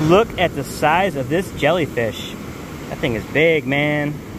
Look at the size of this jellyfish. That thing is big, man.